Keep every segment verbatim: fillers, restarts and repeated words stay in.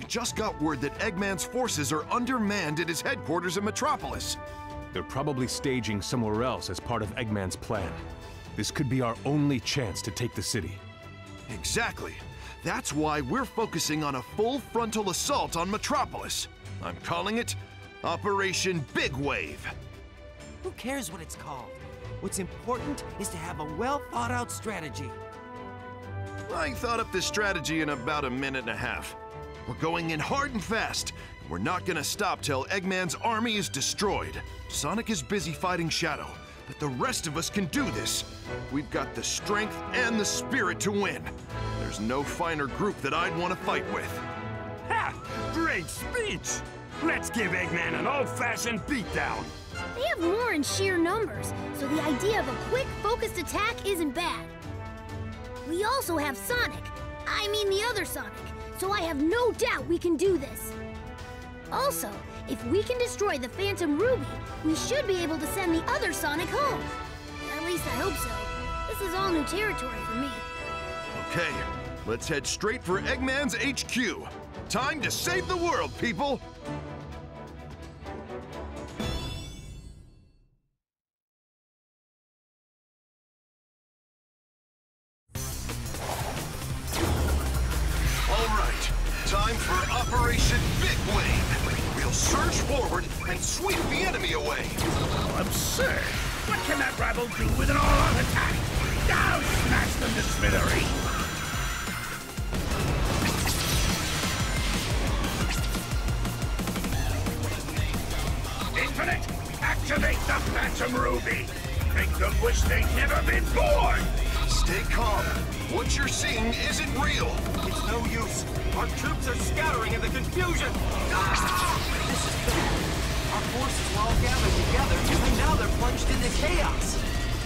just got word that Eggman's forces are undermanned at his headquarters in Metropolis. They're probably staging somewhere else as part of Eggman's plan. This could be our only chance to take the city. Exactly. That's why we're focusing on a full frontal assault on Metropolis. I'm calling it Operation Big Wave. Who cares what it's called? What's important is to have a well-thought-out strategy. I thought up this strategy in about a minute and a half. We're going in hard and fast. We're not gonna stop till Eggman's army is destroyed. Sonic is busy fighting Shadow, but the rest of us can do this. We've got the strength and the spirit to win. There's no finer group that I'd want to fight with. Ha! Great speech! Let's give Eggman an old-fashioned beatdown. They have more in sheer numbers, so the idea of a quick, focused attack isn't bad. We also have Sonic. I mean the other Sonic, so I have no doubt we can do this. Also, if we can destroy the Phantom Ruby, we should be able to send the other Sonic home. At least I hope so. This is all new territory for me. Okay, let's head straight for Eggman's H Q. Time to save the world, people! All right, time for Operation Big Wave. We'll surge forward and sweep the enemy away. Absurd! What can that rabble do with an all-out attack? Now smash them to smithereens! Infinite, activate the Phantom Ruby! Make them wish they'd never been born! Stay calm. What you're seeing isn't real. It's no use. Our troops are scattering in the confusion. Ah! This is bad. Our forces were all gathered together, and now they're plunged into chaos.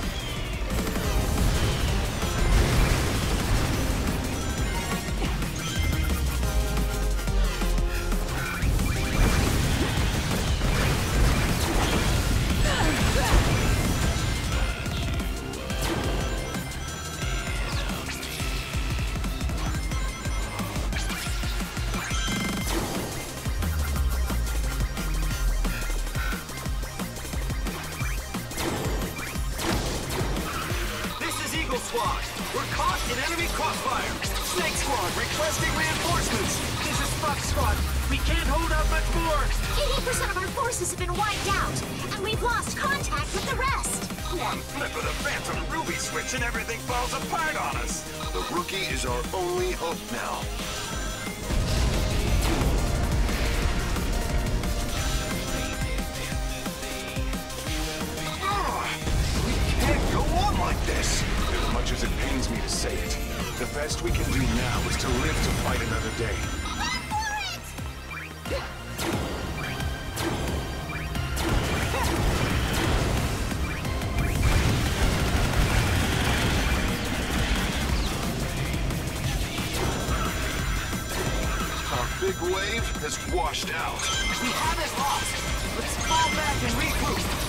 Squad, we're caught in enemy crossfire. Snake Squad requesting reinforcements. This is Fox Squad. We can't hold out much more. eighty percent of our forces have been wiped out, and we've lost contact with the rest. One flip of the Phantom Ruby switch and everything falls apart on us. The rookie is our only hope now. We can't go on like this. As much as it pains me to say it, the best we can do now is to live to fight another day. Our big wave has washed out. We haven't lost. Let's fall back and regroup.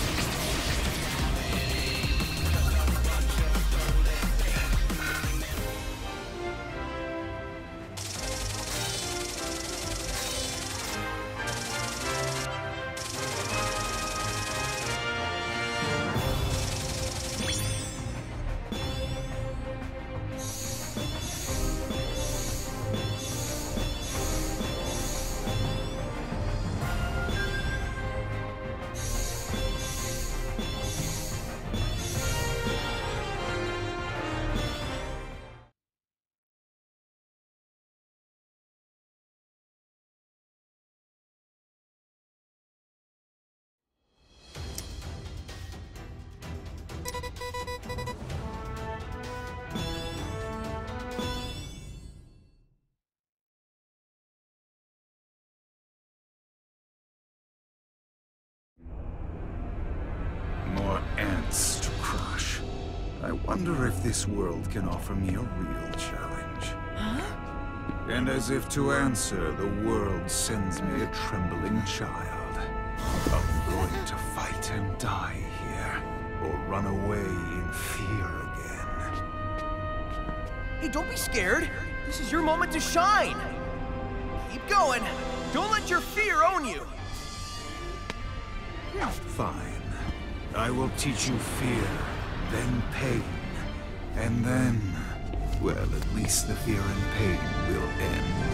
More ants to crush. I wonder if this world can offer me a real challenge. Huh? And as if to answer, the world sends me a trembling child. I'm going to fight and die here, or run away in fear again. Hey, don't be scared. This is your moment to shine. Keep going! Don't let your fear own you! Fine. I will teach you fear, then pain. And then, well, at least the fear and pain will end.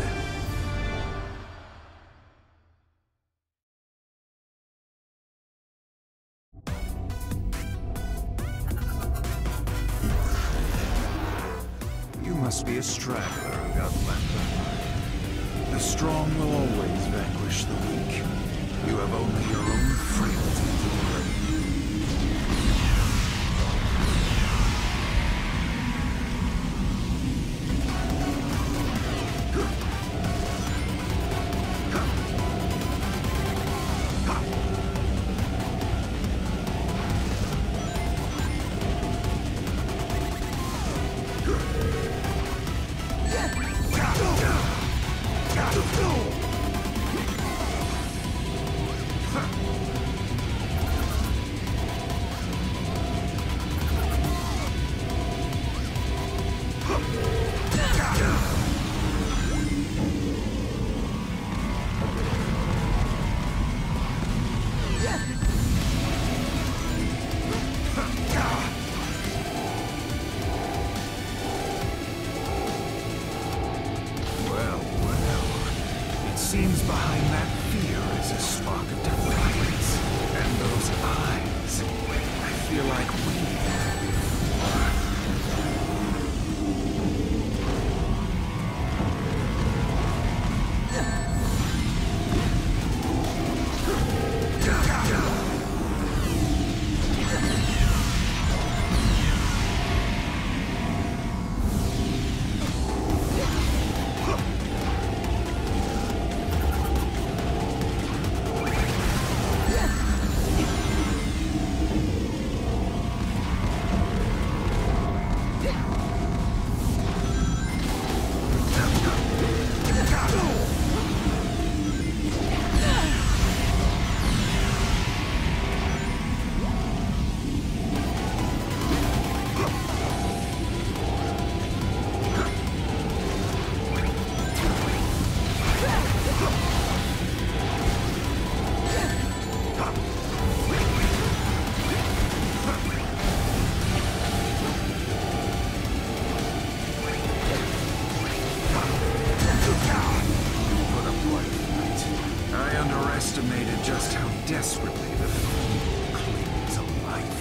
You must be a straggler who got left behind. The strong will always vanquish the weak. You have only your own frailty to blame. Seems behind that fear is a spark of defiance. And those eyes, I feel like we had before. Estimated just how desperately the fiend clings to life.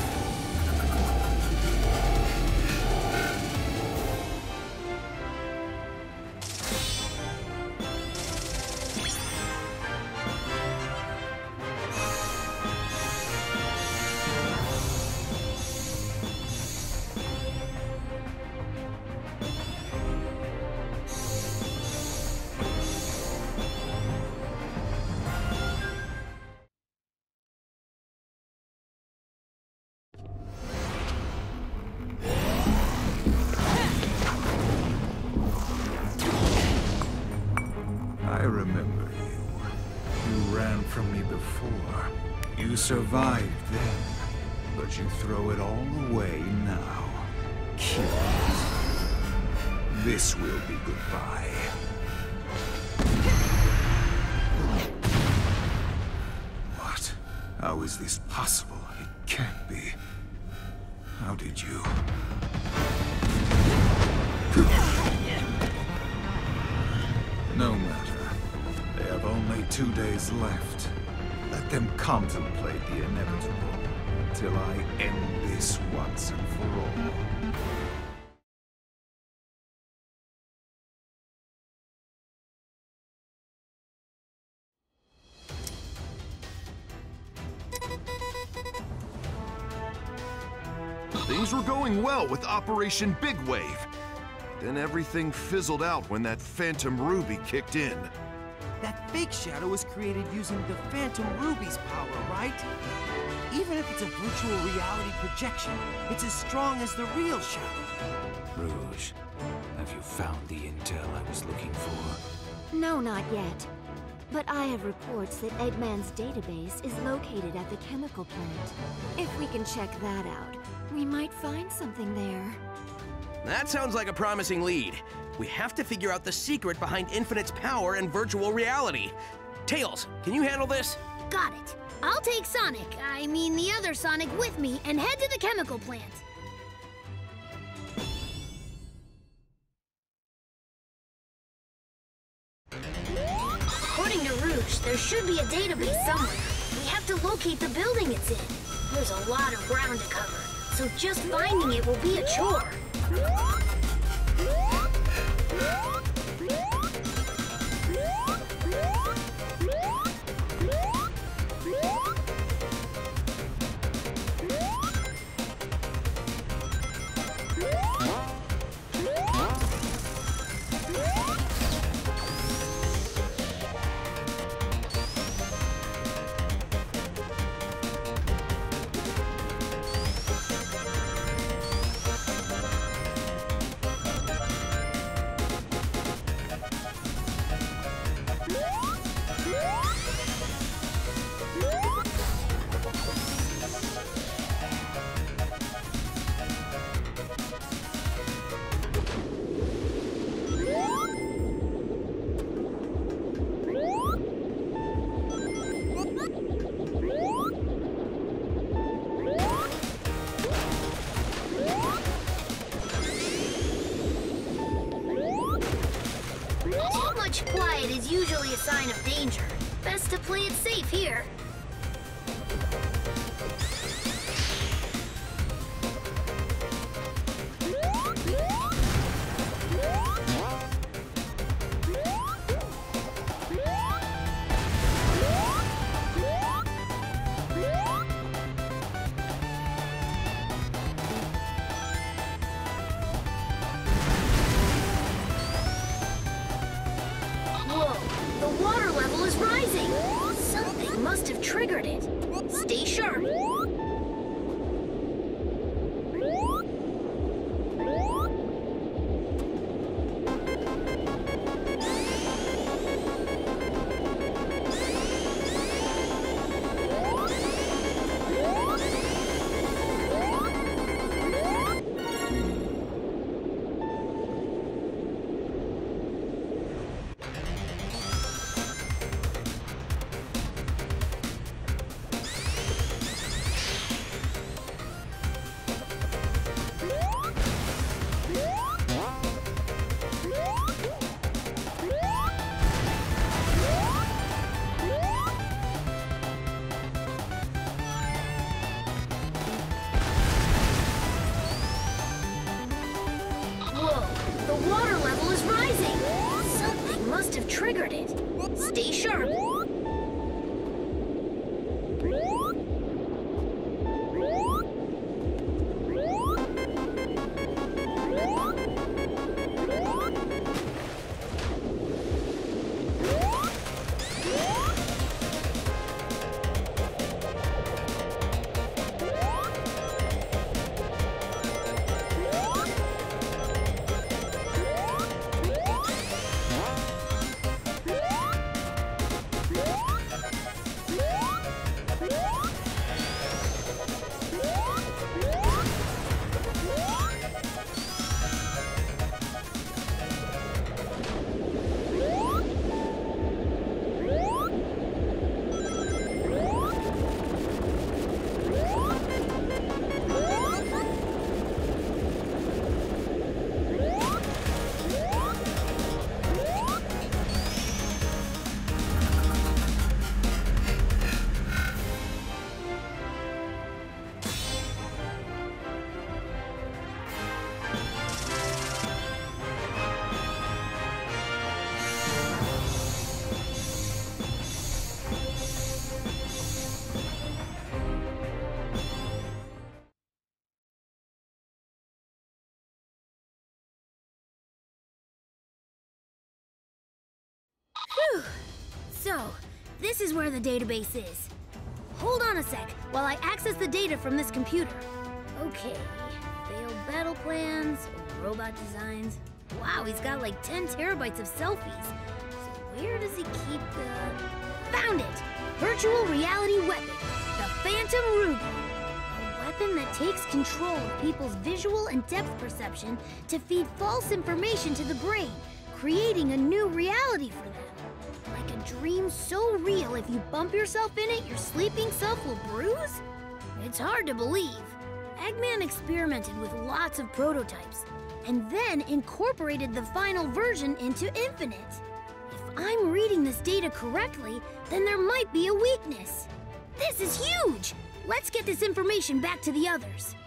I remember you. You ran from me before. You survived then, but you throw it all away now. Killed. This will be goodbye. What? How is this possible? It can't be. How did you... No matter. They have only two days left. Let them contemplate the inevitable, till I end this once and for all. Things were going well with Operation Big Wave. Then everything fizzled out when that Phantom Ruby kicked in. That fake shadow was created using the Phantom Ruby's power, right? Even if it's a virtual reality projection, it's as strong as the real shadow. Rouge, have you found the intel I was looking for? No, not yet. But I have reports that Eggman's database is located at the chemical plant. If we can check that out, we might find something there. That sounds like a promising lead. We have to figure out the secret behind Infinite's power and virtual reality. Tails, can you handle this? Got it. I'll take Sonic, I mean the other Sonic, with me and head to the chemical plant. According to Rouge, there should be a database somewhere. We have to locate the building it's in. There's a lot of ground to cover, so just finding it will be a chore. Quiet is usually a sign of danger. Best to play it safe here. Must have triggered it. Stay sharp. Must have triggered it. Stay sharp. Phew. So, this is where the database is. Hold on a sec while I access the data from this computer. Okay, failed battle plans, robot designs. Wow, he's got like ten terabytes of selfies. So where does he keep the... Found it! Virtual reality weapon, the Phantom Ruby. A weapon that takes control of people's visual and depth perception to feed false information to the brain, creating a new reality for them. Like a dream so real if you bump yourself in it, your sleeping self will bruise? It's hard to believe. Eggman experimented with lots of prototypes, and then incorporated the final version into Infinite. If I'm reading this data correctly, then there might be a weakness. This is huge! Let's get this information back to the others.